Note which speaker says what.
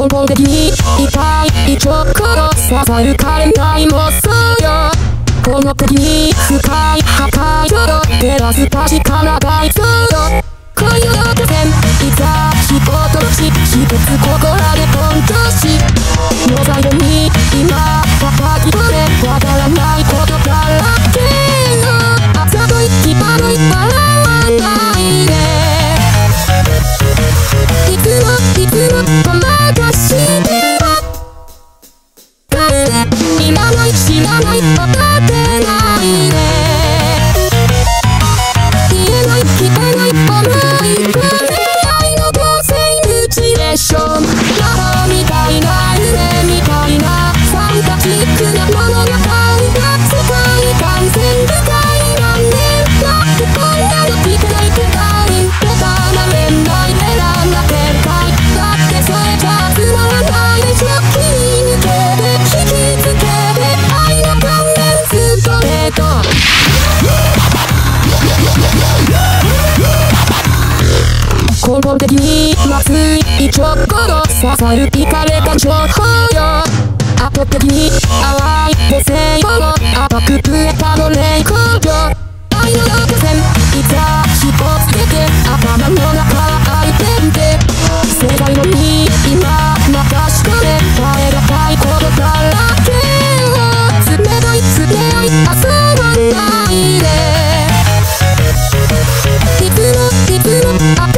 Speaker 1: 根本的に痛い心刺さるかれないもそうよ。この時に深い破壊を照らす確かな街灯よ。恋の路線いざ人とし一つここらで根性しもう最後に今叩き止めわからないことだらけの朝と息場の笑わないでいつもごまかしては帰れ今ない知らない分かってないで言えない聞けない思い込め愛の合成ムチレーション魔法みたいな夢みたいなファンタジックな物語が世界観全部快なんでなってこんなの聞けないくらいボタンれない選んだ展開だってそれじゃつまらないでしょ。切り抜けて引きつけて愛の関連ストレート根本的にまずいちょっこの刺さるイカれた情報よ。後的に淡い母性を甘く増えたの霊光よ。愛の路線いざひとつけて頭の中は開いてんで世界のに今任しとれ耐え難いことだらけを冷たい遊ばないでいつも